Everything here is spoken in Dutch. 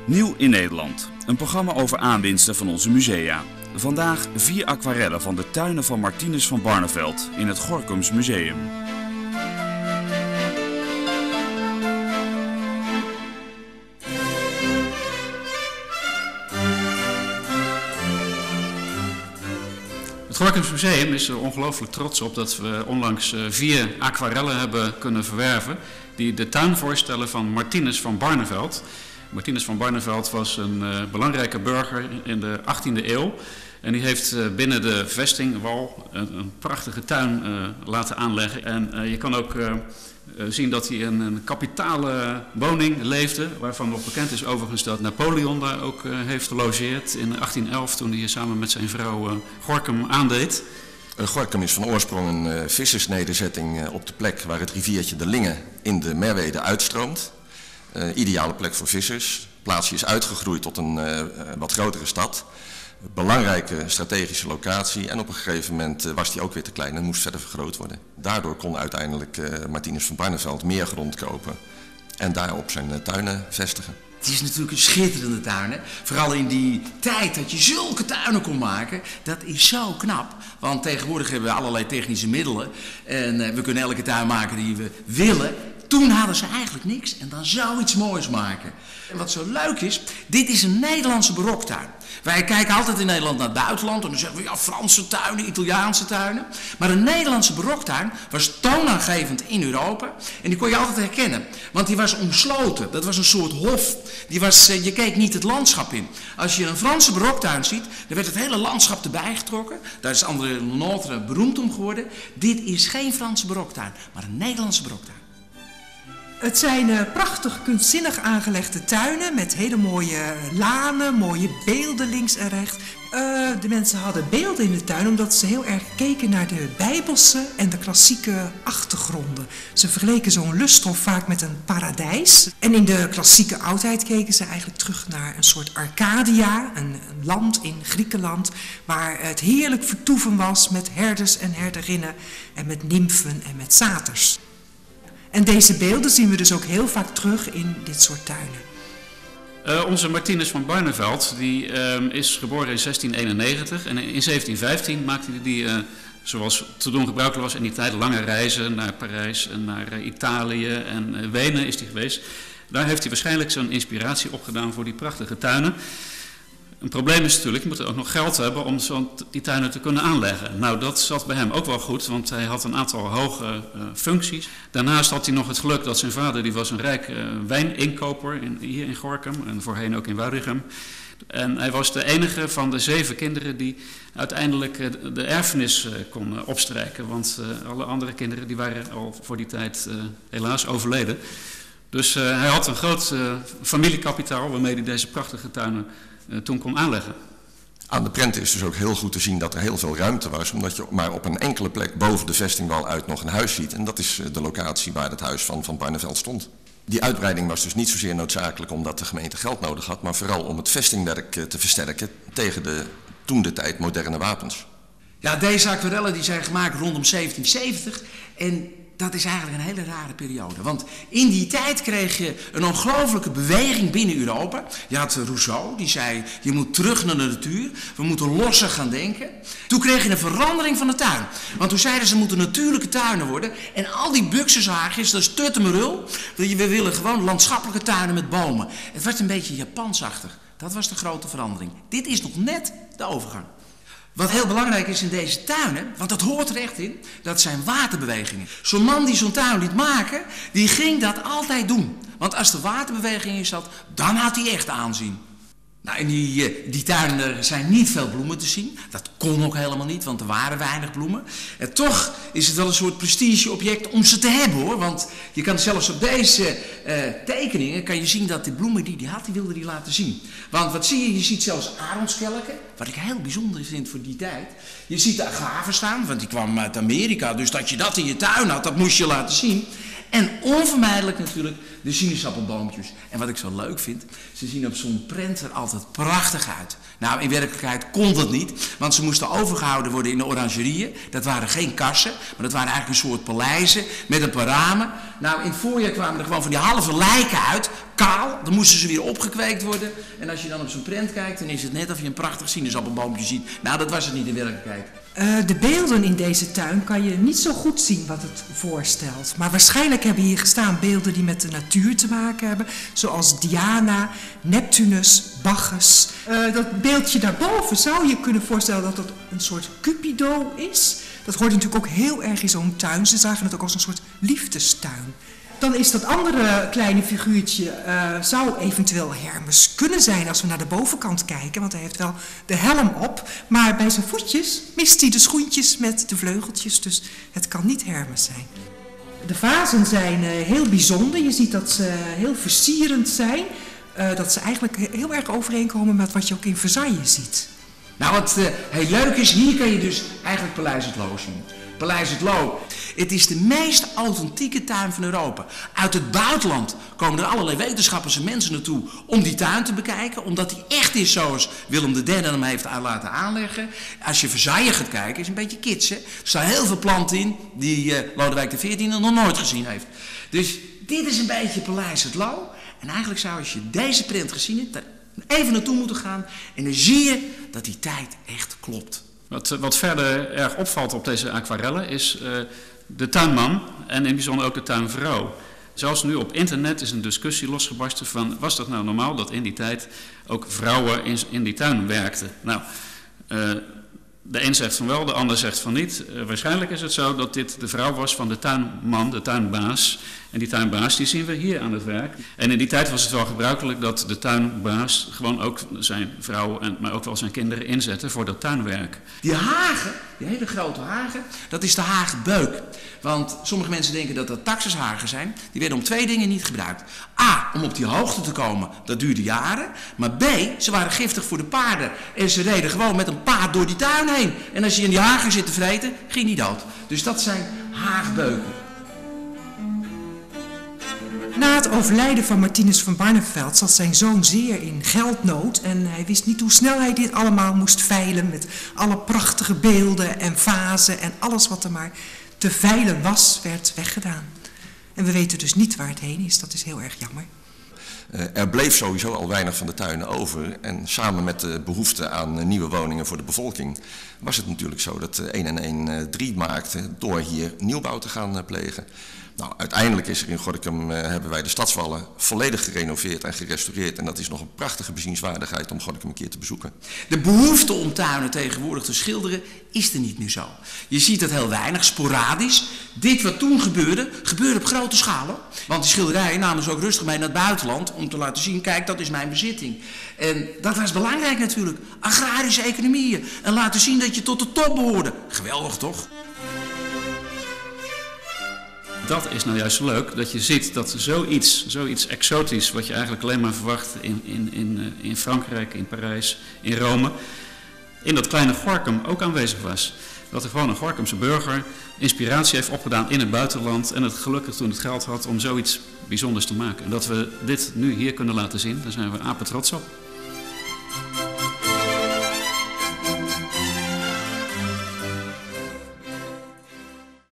Nieuw in Nederland. Een programma over aanwinsten van onze musea. Vandaag 4 aquarellen van de tuinen van Martinus van Barneveld in het Gorincums Museum. Het Gorincums Museum is er ongelooflijk trots op dat we onlangs 4 aquarellen hebben kunnen verwerven die de tuin voorstellen van Martinus van Barneveld. Martinus van Barneveld was een belangrijke burger in de 18e eeuw en die heeft binnen de vestingwal een prachtige tuin laten aanleggen. En je kan ook zien dat hij in een kapitale woning leefde, waarvan nog bekend is overigens dat Napoleon daar ook heeft gelogeerd in 1811 toen hij samen met zijn vrouw Gorinchem aandeed. Gorinchem is van oorsprong een vissersnederzetting op de plek waar het riviertje de Linge in de Merwede uitstroomt. Ideale plek voor vissers. Het plaatsje is uitgegroeid tot een wat grotere stad. Belangrijke strategische locatie en op een gegeven moment was die ook weer te klein en moest verder vergroot worden. Daardoor kon uiteindelijk Martinus van Barneveld meer grond kopen en daarop zijn tuinen vestigen. Het is natuurlijk een schitterende tuin, hè? Vooral in die tijd dat je zulke tuinen kon maken. Dat is zo knap. Want tegenwoordig hebben we allerlei technische middelen. En we kunnen elke tuin maken die we willen. Toen hadden ze eigenlijk niks en dan zou iets moois maken. En wat zo leuk is, dit is een Nederlandse baroktuin. Wij kijken altijd in Nederland naar het buitenland en dan zeggen we ja, Franse tuinen, Italiaanse tuinen. Maar een Nederlandse baroktuin was toonaangevend in Europa en die kon je altijd herkennen. Want die was omsloten, dat was een soort hof. Je keek niet het landschap in. Als je een Franse baroktuin ziet, dan werd het hele landschap erbij getrokken. Daar is André Le Nôtre beroemd om geworden. Dit is geen Franse baroktuin, maar een Nederlandse baroktuin. Het zijn prachtig kunstzinnig aangelegde tuinen met hele mooie lanen, mooie beelden links en rechts. De mensen hadden beelden in de tuin omdat ze heel erg keken naar de bijbelse en de klassieke achtergronden. Ze vergeleken zo'n lusthof vaak met een paradijs. En in de klassieke oudheid keken ze eigenlijk terug naar een soort Arcadia, een land in Griekenland, waar het heerlijk vertoeven was met herders en herderinnen en met nymfen en met saters. En deze beelden zien we dus ook heel vaak terug in dit soort tuinen. Onze Martinus van Barneveld die, is geboren in 1691 en in 1715 maakte hij zoals te doen gebruikelijk was in die tijd, lange reizen naar Parijs en naar Italië en Wenen is hij geweest. Daar heeft hij waarschijnlijk zijn inspiratie opgedaan voor die prachtige tuinen. Een probleem is natuurlijk, je moet ook nog geld hebben om die tuinen te kunnen aanleggen. Nou, dat zat bij hem ook wel goed, want hij had een aantal hoge functies. Daarnaast had hij nog het geluk dat zijn vader, die was een rijk wijninkoper hier in Gorinchem en voorheen ook in Waregem. En hij was de enige van de 7 kinderen die uiteindelijk de erfenis kon opstrijken. Want alle andere kinderen die waren al voor die tijd helaas overleden. Dus hij had een groot familiekapitaal waarmee hij deze prachtige tuinen toen kon aanleggen. Aan de prenten is dus ook heel goed te zien dat er heel veel ruimte was, omdat je maar op een enkele plek boven de vestingwal uit nog een huis ziet. En dat is de locatie waar het huis van Barneveld stond. Die uitbreiding was dus niet zozeer noodzakelijk omdat de gemeente geld nodig had, maar vooral om het vestingwerk te versterken tegen de toen de tijd moderne wapens. Ja, deze aquarellen die zijn gemaakt rondom 1770 en dat is eigenlijk een hele rare periode. Want in die tijd kreeg je een ongelooflijke beweging binnen Europa. Je had Rousseau, die zei, je moet terug naar de natuur. We moeten losser gaan denken. Toen kreeg je een verandering van de tuin. Want toen zeiden ze, moeten natuurlijke tuinen worden. En al die buxushaagjes, dat is tuttemerul. We willen gewoon landschappelijke tuinen met bomen. Het werd een beetje Japansachtig. Dat was de grote verandering. Dit is nog net de overgang. Wat heel belangrijk is in deze tuinen, want dat hoort er echt in, dat zijn waterbewegingen. Zo'n man die zo'n tuin liet maken, die ging dat altijd doen. Want als er waterbeweging in zat, dan had hij echt aanzien. Nou, in die tuinen zijn niet veel bloemen te zien. Dat kon ook helemaal niet, want er waren weinig bloemen. En toch is het wel een soort prestigeobject om ze te hebben, hoor. Want je kan zelfs op deze tekeningen kan je zien dat de bloemen die hij had, die wilde hij laten zien. Want wat zie je? Je ziet zelfs arondskelken, wat ik heel bijzonder vind voor die tijd. Je ziet de agave staan, want die kwam uit Amerika. Dus dat je dat in je tuin had, dat moest je laten zien. En onvermijdelijk natuurlijk de sinaasappelboompjes. En wat ik zo leuk vind, ze zien op zo'n prent er altijd prachtig uit. Nou, in werkelijkheid kon dat niet, want ze moesten overgehouden worden in de orangerieën. Dat waren geen kassen, maar dat waren eigenlijk een soort paleizen met een paar ramen. Nou, in het voorjaar kwamen er gewoon van die halve lijken uit, kaal. Dan moesten ze weer opgekweekt worden. En als je dan op zo'n prent kijkt, dan is het net of je een prachtig sinaasappelboompje ziet. Nou, dat was het niet in werkelijkheid. De beelden in deze tuin kan je niet zo goed zien wat het voorstelt. Maar waarschijnlijk hebben hier gestaan beelden die met de natuur te maken hebben. Zoals Diana, Neptunus, Bacchus. Dat beeldje daarboven zou je kunnen voorstellen dat het een soort Cupido is. Dat hoort natuurlijk ook heel erg in zo'n tuin. Ze zagen het ook als een soort liefdestuin. Dan is dat andere kleine figuurtje, zou eventueel Hermes kunnen zijn als we naar de bovenkant kijken. Want hij heeft wel de helm op, maar bij zijn voetjes mist hij de schoentjes met de vleugeltjes. Dus het kan niet Hermes zijn. De vazen zijn heel bijzonder. Je ziet dat ze heel versierend zijn. Dat ze eigenlijk heel erg overeenkomen met wat je ook in Versailles ziet. Nou, wat heel leuk is, hier kan je dus eigenlijk Paleis het Loo zien. Paleis het Loo. Het is de meest authentieke tuin van Europa. Uit het buitenland komen er allerlei wetenschappers en mensen naartoe om die tuin te bekijken. Omdat die echt is zoals Willem III hem heeft laten aanleggen. Als je Versailles gaat kijken, is een beetje kits, hè. Er staan heel veel planten in die Lodewijk XIV nog nooit gezien heeft. Dus dit is een beetje Paleis het Loo. En eigenlijk zou, als je deze print gezien hebt, daar even naartoe moeten gaan. En dan zie je dat die tijd echt klopt. Wat verder erg opvalt op deze aquarellen is de tuinman en in het bijzonder ook de tuinvrouw. Zelfs nu op internet is een discussie losgebarsten van, was dat nou normaal dat in die tijd ook vrouwen in die tuin werkten? Nou, de een zegt van wel, de ander zegt van niet. Waarschijnlijk is het zo dat dit de vrouw was van de tuinman, de tuinbaas. En die tuinbaas die zien we hier aan het werk. En in die tijd was het wel gebruikelijk dat de tuinbaas gewoon ook zijn vrouw, maar ook wel zijn kinderen inzette voor dat tuinwerk. Die hagen, die hele grote hagen, dat is de hagenbeuk. Want sommige mensen denken dat dat taxushagen zijn. Die werden om twee dingen niet gebruikt. A, om op die hoogte te komen, dat duurde jaren. Maar B, ze waren giftig voor de paarden. En ze reden gewoon met een paard door die tuin heen. En als je in die hagen zit te vreten, ging die dood. Dus dat zijn haagbeuken. Na het overlijden van Martinus van Barneveld zat zijn zoon zeer in geldnood en hij wist niet hoe snel hij dit allemaal moest veilen met alle prachtige beelden en vazen en alles wat er maar te veilen was, werd weggedaan. En we weten dus niet waar het heen is, dat is heel erg jammer. Er bleef sowieso al weinig van de tuinen over en samen met de behoefte aan nieuwe woningen voor de bevolking was het natuurlijk zo dat 1 en 1 3 maakte door hier nieuwbouw te gaan plegen. Nou, uiteindelijk is er in Gorinchem, hebben wij de stadswallen volledig gerenoveerd en gerestaureerd. En dat is nog een prachtige bezienswaardigheid om Gorinchem een keer te bezoeken. De behoefte om tuinen tegenwoordig te schilderen is er niet meer zo. Je ziet het heel weinig, sporadisch. Dit wat toen gebeurde, gebeurde op grote schaal. Hoor. Want die schilderijen namen ze ook rustig mee naar het buitenland om te laten zien, kijk, dat is mijn bezitting. En dat was belangrijk natuurlijk. Agrarische economieën. En laten zien dat je tot de top behoorde. Geweldig toch? Dat is nou juist leuk, dat je ziet dat zoiets exotisch, wat je eigenlijk alleen maar verwacht in Frankrijk, in Parijs, in Rome, in dat kleine Gorinchem ook aanwezig was. Dat er gewoon een Gorinchamse burger inspiratie heeft opgedaan in het buitenland en het gelukkig toen het geld had om zoiets bijzonders te maken. En dat we dit nu hier kunnen laten zien, daar zijn we apetrots op.